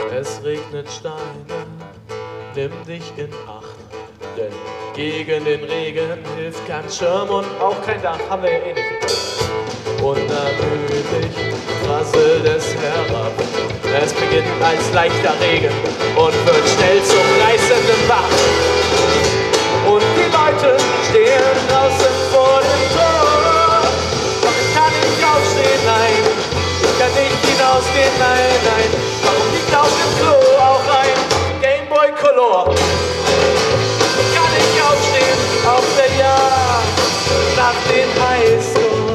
Es regnet Steine, nimm dich in Acht, denn gegen den Regen hilft kein Schirm und auch kein Dach, haben wir ja eh nicht. Unermüdlich prasselt es herab, es beginnt als leichter Regen und wird schnell zum reißenden Bach. Und die Leute stehen draußen vor dem Tor, doch ich kann nicht aufstehen, nein, ich kann nicht hinausgehen, nein, nein. Warum liegt auf dem Klo auch ein Gameboy Color? Ich kann nicht aufstehen auf der Jagd nach den Highscore.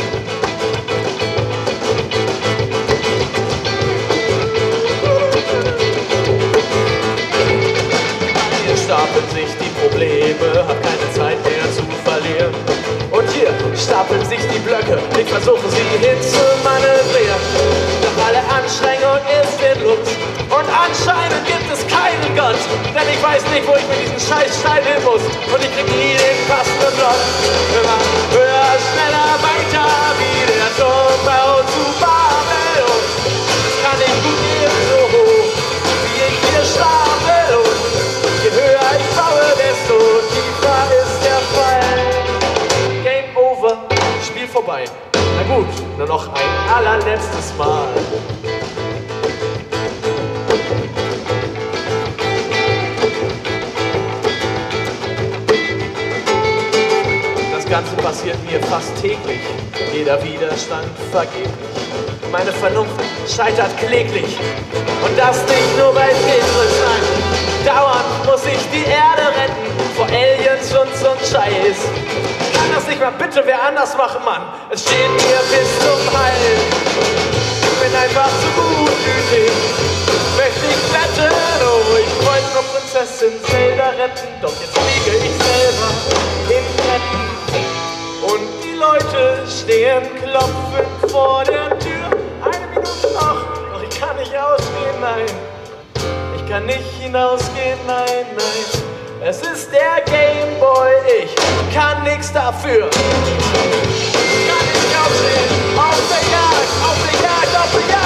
Hier stapeln sich die Probleme, hab keine Zeit mehr zu verlieren. Und hier stapeln sich die Blöcke, ich versuche sie hinzumanövrieren. Doch alle Anstrengung ist in Luft und anscheinend gibt es keinen Gott. Denn ich weiß nicht, wo ich mit diesem Scheißstein hin muss und ich krieg nie den passenden Block. Immer höher, schneller, weiter, wie der Turmbau zu Babel. Und es kann nicht gut gehen, so hoch, wie ich hier stapel. Und je höher ich baue, desto tiefer ist der Fall. Game over, Spiel vorbei. Na gut, nur noch ein allerletztes Mal. Das Ganze passiert mir fast täglich, jeder Widerstand vergeblich. Meine Vernunft scheitert kläglich und das nicht nur bei Tetris, nein. Dauernd muss ich die Erde retten vor Aliens und so'n Scheiß. Kann das nicht mal bitte wer anders machen, Mann? Es steht mir bis zum Hals. Ich bin einfach zu gutmütig, möchte ich wetten. Oh, ich wollte nur Prinzessin Zelda retten, doch jetzt fliege ich selber in Ketten. Und die Leute stehen klopfend vor der Tür. 1 Minute noch, doch ich kann nicht ausgehen, nein. Ich kann nicht hinausgehen, nein, nein. Es ist der Gameboy, ich kann nichts dafür. Ich kann nicht aufstehen, auf der Jagd, auf der Jagd, auf der Jagd.